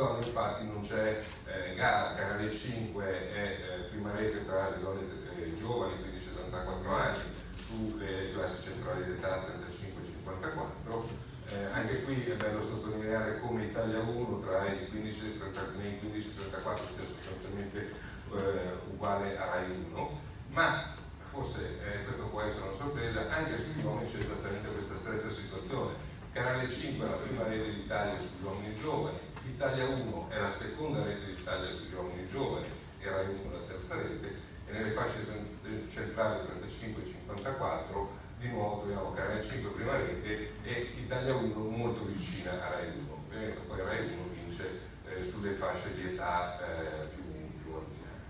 donne infatti non c'è gara. Canale 5 è prima rete tra le donne giovani, quindi 74 anni, sulle classi centrali d'età 35-54. Anche qui è bello sottolineare come Italia 1 tra i 15 e 34 sia sostanzialmente uguale a Rai 1, ma forse questo può essere una sorpresa, anche sugli uomini c'è esattamente questa stessa situazione. Canale 5 è la prima rete d'Italia sugli uomini giovani, Italia 1 è la seconda rete d'Italia sugli uomini giovani e Rai 1 la terza rete, e nelle fasce centrali 35-54 di nuovo troviamo Canale 5 prima rete e Italia 1 molto vicina a Rai 1. Ovviamente poi Rai 1 vince sulle fasce di età più anziane.